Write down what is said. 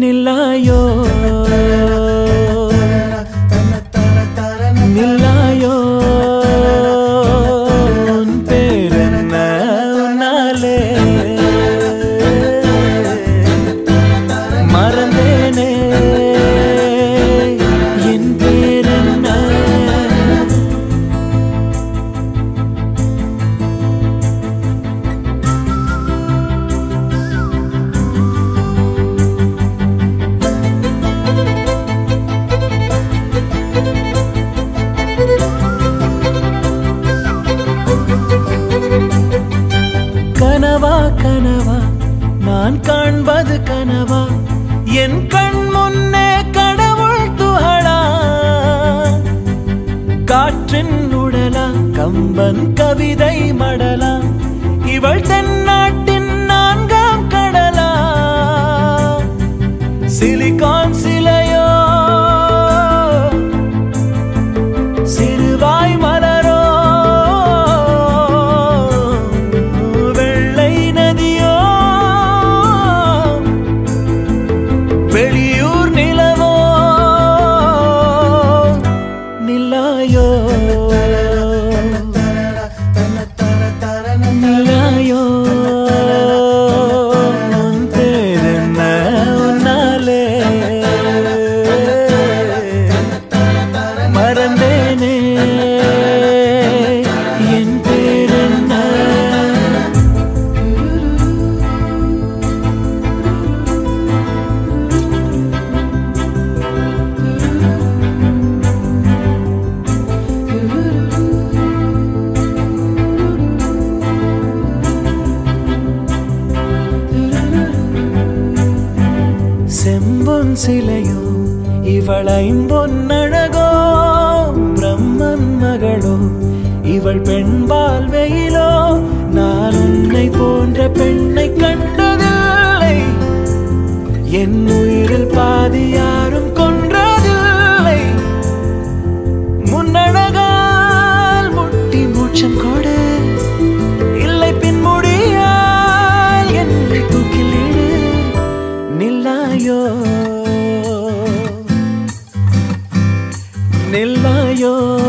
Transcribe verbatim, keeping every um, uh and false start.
நில்லாயோ நில்லாயோ உன் பேரென்ன உன்னாலே மறந்தேனே என் பேரென்ன கனவா கனவா நான் காண்பது கனவா என் கண் முன்னே கடவுள் துகளா காற்றின் உடலா கம்பன் கவிதை மடலா இவள் தென்னாட்டின் நான்காம் கடலா சிலிகான் சிலையோ சிறுவாய் மலரோ வெள்ளை நதியோ வெளியூர் நிலவோ நில்லாயோ நில்லாயோ உன் பேரென்ன உன்னாலே மறந்தேனே என் பேரென்ன செம்பொன் சிலையோ இவள் ஐம்பொன்னழகோ பிரம்மன் மகளோ இவள் பெண்பால் வெயிலோ நான் உன்னை போன்ற பெண்ணை கண்டதில்லை என் உயிரில் பாதி யாரும் கொன்றதில்லை முன்னழகால் முட்டி மூச்சம் கொடு இல்லை பின்முடியால் என்னை தூக்கிலிடு நில்லாயோ நில்லாயோ